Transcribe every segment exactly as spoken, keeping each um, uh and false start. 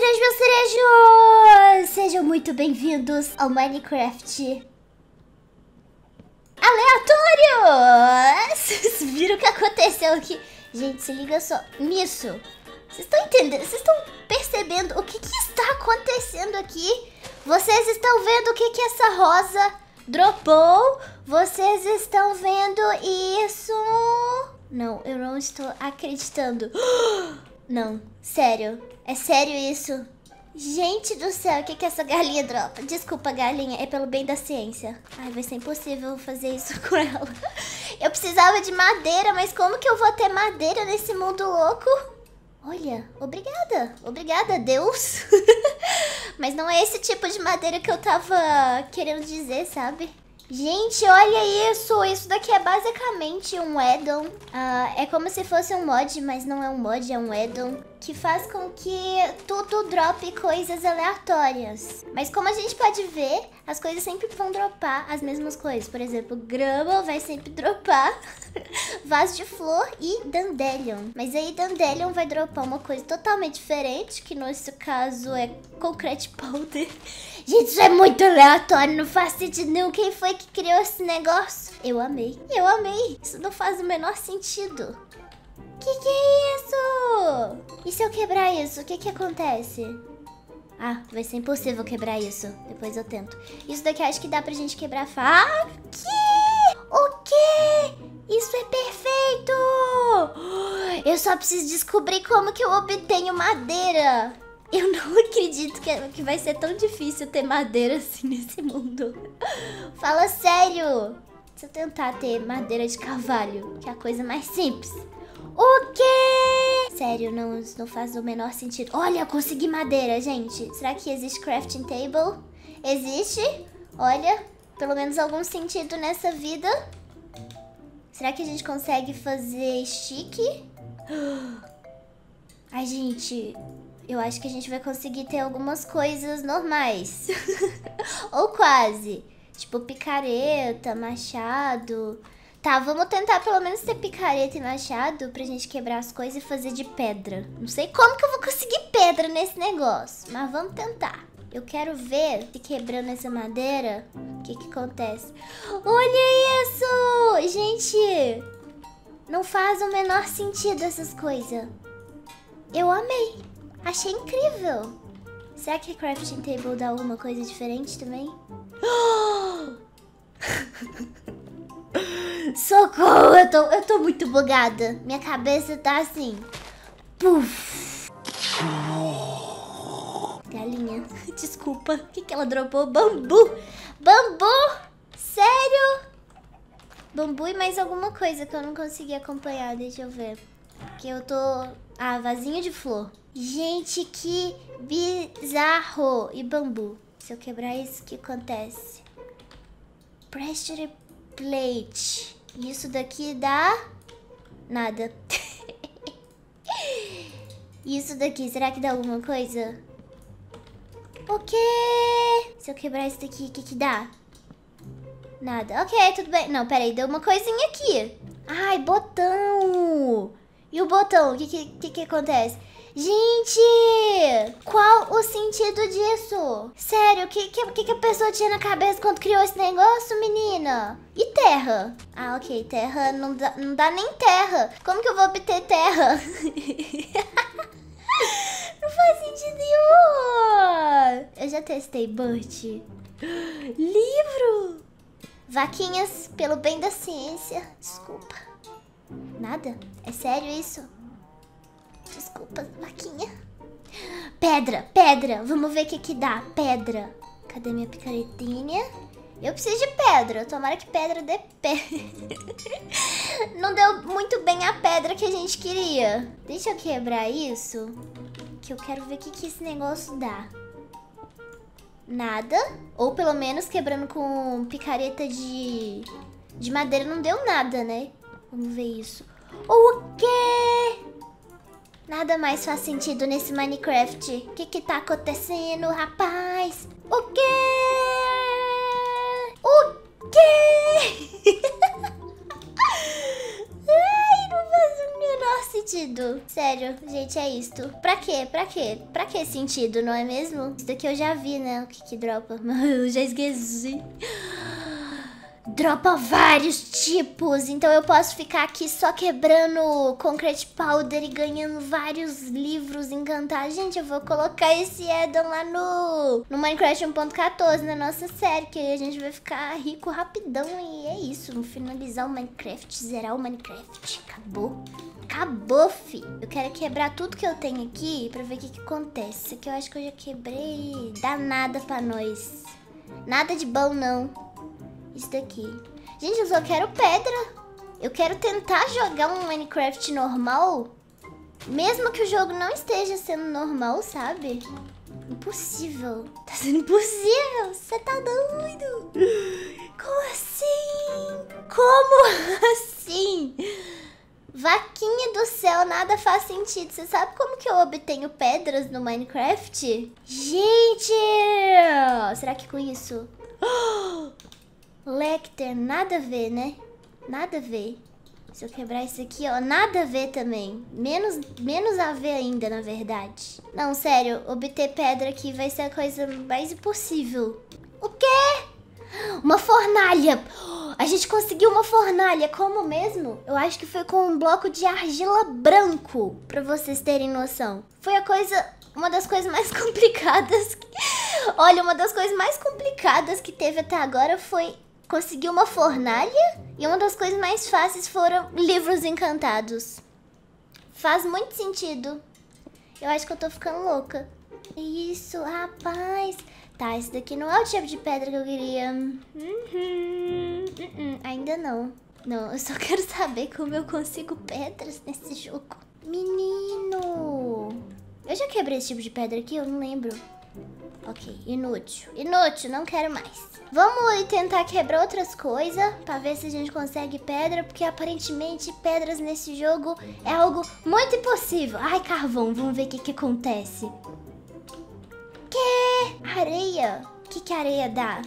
cerejo, meu cerejo! Sejam muito bem-vindos ao Minecraft aleatório! Vocês viram o que aconteceu aqui? Gente, se liga só nisso. Vocês estão entendendo? Vocês estão percebendo o que, que está acontecendo aqui? Vocês estão vendo o que, que essa rosa dropou? Vocês estão vendo isso? Não, eu não estou acreditando. Não, sério. É sério isso? Gente do céu, o que que essa galinha dropa? Desculpa, galinha, é pelo bem da ciência. Ai, vai ser impossível fazer isso com ela. Eu precisava de madeira, mas como que eu vou ter madeira nesse mundo louco? Olha, obrigada. Obrigada, Deus. Mas não é esse tipo de madeira que eu tava querendo dizer, sabe? Gente, olha isso. Isso daqui é basicamente um addon. Uh, é como se fosse um mod, mas não é um mod, é um addon. Que faz com que tudo drope coisas aleatórias. Mas como a gente pode ver, as coisas sempre vão dropar as mesmas coisas. Por exemplo, grama vai sempre dropar vaso de flor e dandelion. Mas aí dandelion vai dropar uma coisa totalmente diferente, que no nosso caso é concrete powder. Gente, isso é muito aleatório, não faz sentido nenhum. Quem foi que criou esse negócio? Eu amei, eu amei. Isso não faz o menor sentido. Que que é isso? E se eu quebrar isso, o que que acontece? Ah, vai ser impossível quebrar isso. Depois eu tento. Isso daqui acho que dá pra gente quebrar fa... Ah, que? O quê? Isso é perfeito! Eu só preciso descobrir como que eu obtenho madeira. Eu não acredito que, que vai ser tão difícil ter madeira assim nesse mundo. Fala sério. Se eu tentar ter madeira de carvalho, que é a coisa mais simples. O quê? Sério, não, não faz o menor sentido. Olha, eu consegui madeira, gente. Será que existe crafting table? Existe? Olha, pelo menos algum sentido nessa vida. Será que a gente consegue fazer stick? Ai, gente, eu acho que a gente vai conseguir ter algumas coisas normais. Ou quase. Tipo picareta, machado. Tá, vamos tentar pelo menos ter picareta e machado pra gente quebrar as coisas e fazer de pedra. Não sei como que eu vou conseguir pedra nesse negócio, mas vamos tentar. Eu quero ver se quebrando essa madeira, o que que acontece. Olha isso! Gente, não faz o menor sentido essas coisas. Eu amei. Achei incrível. Será que a crafting table dá alguma coisa diferente também? Socorro, eu tô, eu tô muito bugada. Minha cabeça tá assim. Puf. Galinha, desculpa. O que que ela dropou? Bambu. Bambu? Sério? Bambu e mais alguma coisa que eu não consegui acompanhar. Deixa eu ver. Que eu tô... Ah, vasinho de flor. Gente, que bizarro. E bambu. Se eu quebrar isso, o que acontece? Pressure plate. Isso daqui dá... Nada. Isso daqui, será que dá alguma coisa? O quê? Se eu quebrar isso daqui, o que que dá? Nada. Ok, tudo bem. Não, peraí, deu uma coisinha aqui. Ai, botão. E o botão, o que que, que que acontece? Gente, qual o sentido disso? Sério, o que, que, que a pessoa tinha na cabeça quando criou esse negócio, menina? E terra? Ah, ok, terra não dá, não dá nem terra. Como que eu vou obter terra? Não faz sentido nenhum. Eu já testei Burt. Livro. Vaquinhas, pelo bem da ciência. Desculpa. Nada? É sério isso? Desculpa, vaquinha. Pedra, pedra. Vamos ver o que que dá. Pedra. Cadê minha picaretinha? Eu preciso de pedra. Tomara que pedra dê pé. Não deu muito bem a pedra que a gente queria. Deixa eu quebrar isso. Que eu quero ver o que que esse negócio dá. Nada. Ou pelo menos quebrando com picareta de, de madeira não deu nada, né? Vamos ver isso. O quê? Nada mais faz sentido nesse Minecraft. O que que tá acontecendo, rapaz? O quê? O quê? Ai, não faz o menor sentido. sentido. Sério, gente, é isto. Pra quê? Pra quê? Pra que sentido, não é mesmo? Isso daqui eu já vi, né? O que que dropa? Eu já esqueci. Dropa vários tipos, então eu posso ficar aqui só quebrando Concrete Powder e ganhando vários livros encantados. Gente, eu vou colocar esse addon lá no, no Minecraft um ponto quatorze, na nossa série, que aí a gente vai ficar rico rapidão e é isso. Vamos finalizar o Minecraft, zerar o Minecraft. Acabou. Acabou, fi. Eu quero quebrar tudo que eu tenho aqui pra ver o que que acontece. Isso aqui eu acho que eu já quebrei. Dá nada pra nós. Nada de bom, não. Isso daqui. Gente, eu só quero pedra. Eu quero tentar jogar um Minecraft normal, mesmo que o jogo não esteja sendo normal, sabe? Impossível. Tá sendo impossível. Você tá doido? Como assim? Como assim? Vaquinha do céu, nada faz sentido. Você sabe como que eu obtenho pedras no Minecraft? Gente! Será que com isso... Lecter, nada a ver, né? Nada a ver. Se eu quebrar isso aqui, ó, nada a ver também. Menos, menos a ver ainda, na verdade. Não, sério, obter pedra aqui vai ser a coisa mais impossível. O quê? Uma fornalha! A gente conseguiu uma fornalha, como mesmo? Eu acho que foi com um bloco de argila branco, pra vocês terem noção. Foi a coisa... Uma das coisas mais complicadas... Que... Olha, uma das coisas mais complicadas que teve até agora foi... Consegui uma fornalha e uma das coisas mais fáceis foram livros encantados. Faz muito sentido. Eu acho que eu tô ficando louca. Isso, rapaz. Tá, esse daqui não é o tipo de pedra que eu queria. Uhum, uhum, ainda não. Não, eu só quero saber como eu consigo pedras nesse jogo. Menino! Eu já quebrei esse tipo de pedra aqui? Eu não lembro. Ok, inútil. Inútil, não quero mais. Vamos tentar quebrar outras coisas pra ver se a gente consegue pedra, porque aparentemente pedras nesse jogo é algo muito impossível. Ai, carvão, vamos ver o que que acontece. Que? Areia? O que que a areia dá?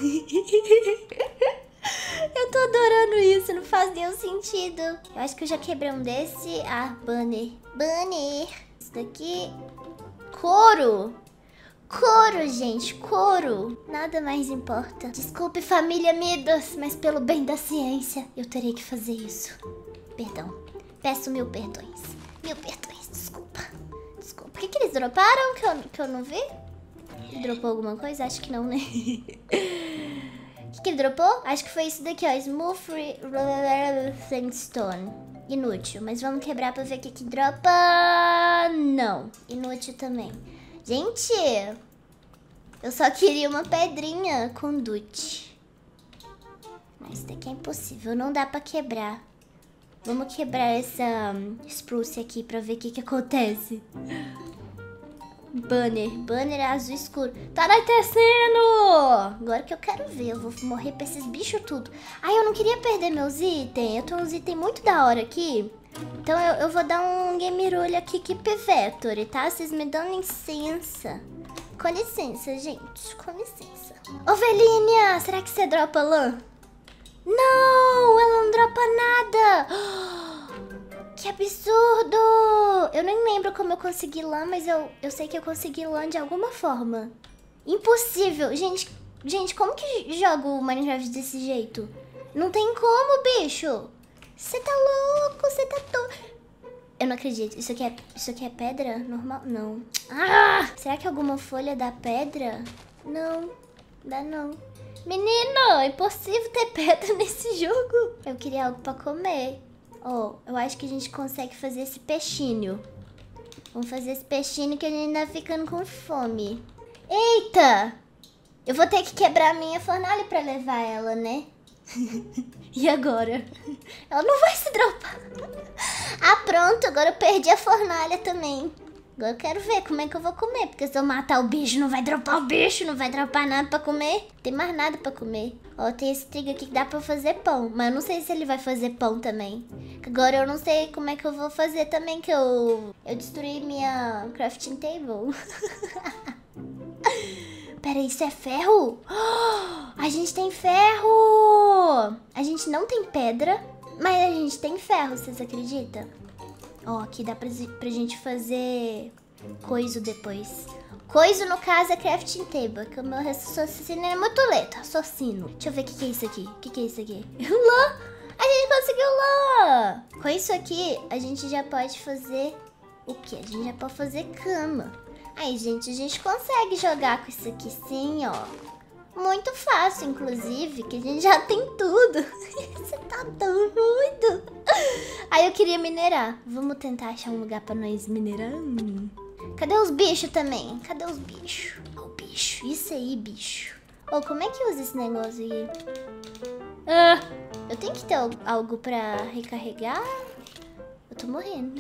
Eu tô adorando isso, não faz nenhum sentido. Eu acho que eu já quebrei um desse. Ah, banner. Banner. Isso daqui. Couro. Couro, gente, couro. Nada mais importa. Desculpe, família Midas, mas pelo bem da ciência, eu terei que fazer isso. Perdão. Peço mil perdões. Mil perdões, desculpa. Desculpa. O que que eles droparam que eu, que eu não vi? Ele dropou alguma coisa? Acho que não, né? O que que ele dropou? Acho que foi isso daqui, ó. Smooth Sandstone. Inútil, mas vamos quebrar pra ver o que que dropa. Não, inútil também. Gente, eu só queria uma pedrinha com dute. Mas isso daqui é impossível, não dá pra quebrar. Vamos quebrar essa um, spruce aqui pra ver o que que acontece. Banner, banner azul escuro. Tá anoitecendo! Agora que eu quero ver, eu vou morrer pra esses bichos tudo. Ai, eu não queria perder meus itens, eu tenho uns itens muito da hora aqui. Então eu, eu vou dar um game rule aqui, Keep Factory, tá? Vocês me dão licença. Com licença, gente. Com licença. Ovelhinha, será que você dropa lã? Não, ela não dropa nada. Que absurdo. Eu nem lembro como eu consegui lã, mas eu, eu sei que eu consegui lã de alguma forma. Impossível. Gente, gente, como que joga o Minecraft desse jeito? Não tem como, bicho. Você tá louco, você tá todo... Eu não acredito. Isso aqui, é, isso aqui é pedra normal? Não. Ah! Será que alguma folha dá pedra? Não, dá não. Menino, é impossível ter pedra nesse jogo. Eu queria algo pra comer. Ó, oh, eu acho que a gente consegue fazer esse peixinho. Vamos fazer esse peixinho que a gente tá ficando com fome. Eita! Eu vou ter que quebrar a minha fornalha pra levar ela, né? E agora? Ela não vai se dropar. Ah, pronto, agora eu perdi a fornalha também. Agora eu quero ver como é que eu vou comer. Porque se eu matar o bicho, não vai dropar o bicho. Não vai dropar nada pra comer. Não tem mais nada pra comer. Ó, tem esse trigo aqui que dá pra fazer pão. Mas eu não sei se ele vai fazer pão também. Agora eu não sei como é que eu vou fazer também. Que eu, eu destruí minha crafting table. Pera aí, isso é ferro? Oh, a gente tem ferro! A gente não tem pedra, mas a gente tem ferro, vocês acreditam? Ó, aqui dá pra, pra gente fazer coiso depois. Coiso, no caso, é crafting table, que o meu raciocínio é muito lento, raciocínio. Deixa eu ver o que, que é isso aqui. O que, que é isso aqui? Lã! A gente conseguiu lã! Com isso aqui, a gente já pode fazer o quê? A gente já pode fazer cama. Aí, gente, a gente consegue jogar com isso aqui sim, ó. Muito fácil, inclusive, que a gente já tem tudo. Você tá tão doido. Aí eu queria minerar. Vamos tentar achar um lugar pra nós minerar. Cadê os bichos também? Cadê os bichos? Ó, o bicho. Isso aí, bicho. Ô, como é que usa esse negócio aqui? Ah, eu tenho que ter algo pra recarregar? Eu tô morrendo.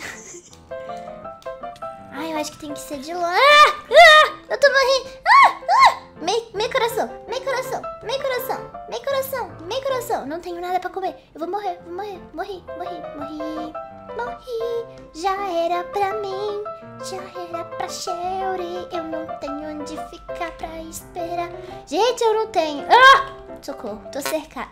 Ah, eu acho que tem que ser de longe. Ah! Ah! Eu tô morrendo. Ah! Ah! Meio, meio coração, meio coração, meio coração, meio coração, meio coração. Não tenho nada pra comer. Eu vou morrer, vou morrer. Morri, morri, morri. Morri. Já era pra mim. Já era pra Shelly. Eu não tenho onde ficar pra esperar. Gente, eu não tenho. Ah! Socorro, tô cercada.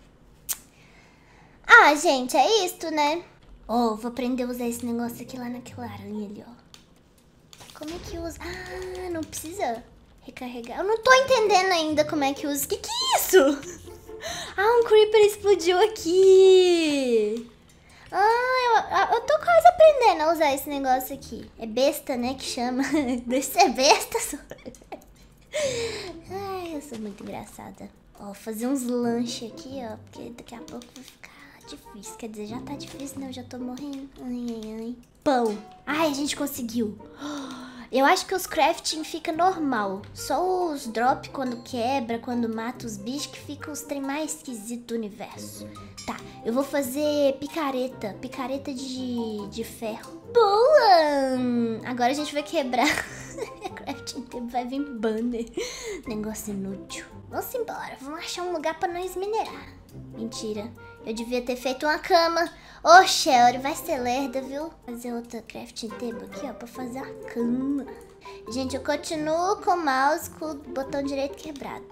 Ah, gente, é isto, né? Oh, vou aprender a usar esse negócio aqui lá naquela aranha ali, ó. Como é que usa? Ah, não precisa recarregar. Eu não tô entendendo ainda como é que usa. Que que é isso? Ah, um creeper explodiu aqui. Ah, eu, eu tô quase aprendendo a usar esse negócio aqui. É besta, né, que chama. Deve ser besta. Só. Ai, eu sou muito engraçada. Ó, fazer uns lanches aqui, ó. Porque daqui a pouco vai ficar difícil. Quer dizer, já tá difícil, né? Eu já tô morrendo. Ai, ai, ai. Pão. Ai, a gente conseguiu. Eu acho que os crafting fica normal. Só os drop quando quebra, quando mata os bichos, que fica os trem mais esquisito do universo. Tá, eu vou fazer picareta. Picareta de, de ferro. Boa! Agora a gente vai quebrar. Crafting table vai vir banner. Negócio inútil. Vamos embora. Vamos achar um lugar pra nós minerar. Mentira. Eu devia ter feito uma cama. Ô, oh, Shelly, vai ser lerda, viu? Fazer outra crafting table aqui, ó, pra fazer a cama. Gente, eu continuo com o mouse com o botão direito quebrado.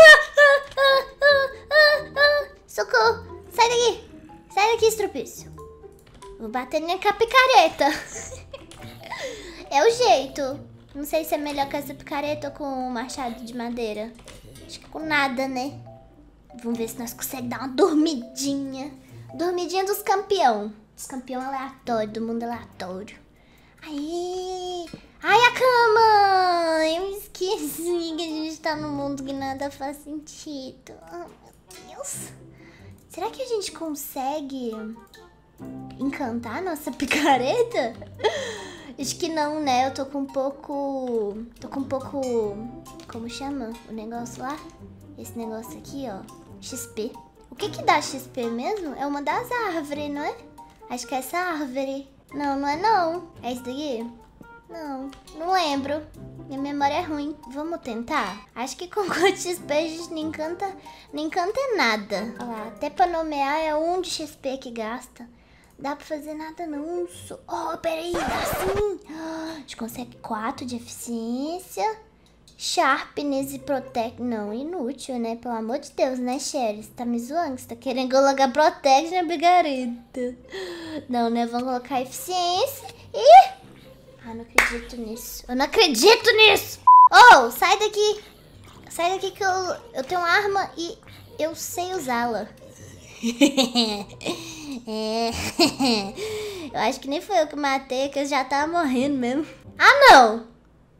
Socorro! Sai daqui! Sai daqui, estrupício. Vou bater nem com a picareta. É o jeito. Não sei se é melhor com essa picareta ou com o machado de madeira. Acho que com nada, né? Vamos ver se nós conseguimos dar uma dormidinha. Dormidinha dos campeão. Dos campeão aleatório, do mundo aleatório. Aí. Ai, a cama! Eu esqueci que a gente tá num mundo que nada faz sentido. Oh, meu Deus. Será que a gente consegue encantar a nossa picareta? Acho que não, né? Eu tô com um pouco... Tô com um pouco... Como chama o negócio lá? Esse negócio aqui, ó. X P. O que que dá X P mesmo? É uma das árvores, não é? Acho que é essa árvore. Não, não é não. É isso daqui? Não, não lembro. Minha memória é ruim. Vamos tentar? Acho que com quanto X P a gente não encanta, não encanta nada. Olha lá, até pra nomear é um de X P que gasta. Dá pra fazer nada não. Oh, peraí, dá sim. A gente consegue quatro de eficiência. Sharpness e Protect. Não, inútil, né? Pelo amor de Deus, né, Shelly? Você tá me zoando? Você tá querendo colocar Protect na picareta. Não, né? Vamos colocar eficiência e... Ah, não acredito nisso. Eu não acredito nisso! Oh, sai daqui! Sai daqui que eu, eu tenho uma arma e eu sei usá-la. É. Eu acho que nem foi eu que matei, que eu já tava morrendo mesmo. Ah, não!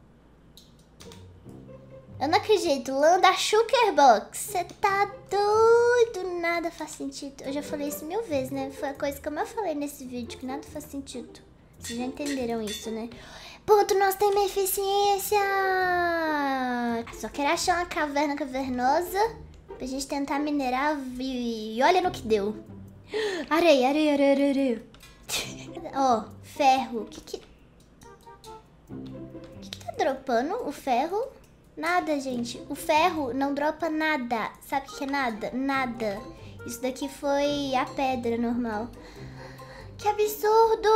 Eu não acredito, Lã da Shulkerbox. Você tá doido, nada faz sentido. Eu já falei isso mil vezes, né? Foi a coisa que eu mais falei nesse vídeo, que nada faz sentido. Vocês já entenderam isso, né? Ponto, nós temos eficiência! Só quero achar uma caverna cavernosa pra gente tentar minerar e, e olha no que deu. Areia, areia, areia, areia. Ó, oh, ferro. O que que... O que que tá dropando? O ferro? Nada, gente. O ferro não dropa nada. Sabe o que é nada? Nada. Isso daqui foi a pedra normal. Que absurdo!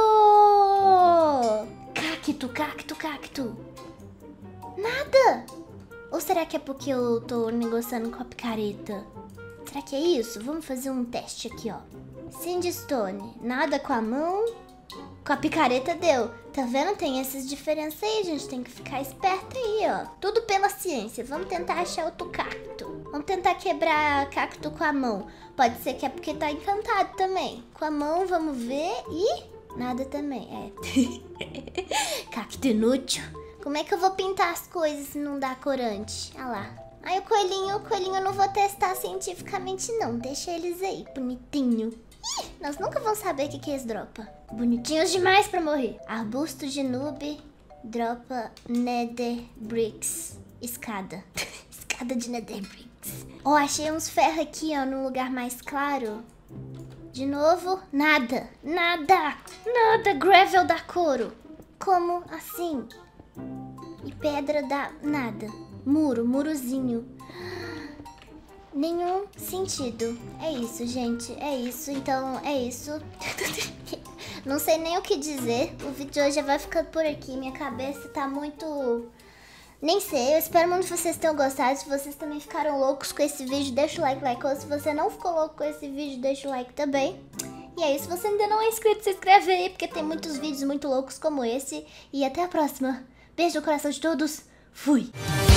Cacto, cacto, cacto. Nada. Ou será que é porque eu tô negociando com a picareta? Será que é isso? Vamos fazer um teste aqui, ó. Sandstone. Nada com a mão. Com a picareta deu. Tá vendo? Tem essas diferenças aí, a gente tem que ficar esperto aí, ó. Tudo pela ciência. Vamos tentar achar outro cacto. Vamos tentar quebrar cacto com a mão. Pode ser que é porque tá encantado também. Com a mão, vamos ver. E nada também, é. Cacto inútil. Como é que eu vou pintar as coisas se não dá corante? Ah lá. Aí o coelhinho, o coelhinho eu não vou testar cientificamente não. Deixa eles aí, bonitinho. Ih, nós nunca vamos saber o que que eles dropam. Bonitinhos demais pra morrer. Arbusto de noob dropa nether bricks. Escada. Escada de nether bricks. Ó, oh, achei uns ferros aqui, ó, num lugar mais claro. De novo, nada. Nada. Nada. Gravel dá couro. Como assim? E pedra dá nada. Muro, murozinho. Nenhum sentido. É isso, gente. É isso. Então, é isso. Não sei nem o que dizer. O vídeo de hoje já vai ficando por aqui. Minha cabeça tá muito... Nem sei. Eu espero muito que vocês tenham gostado. Se vocês também ficaram loucos com esse vídeo, deixa o like, like. Ou se você não ficou louco com esse vídeo, deixa o like também. E é isso. Se você ainda não é inscrito, se inscreve aí, porque tem muitos vídeos muito loucos como esse. E até a próxima. Beijo no coração de todos. Fui!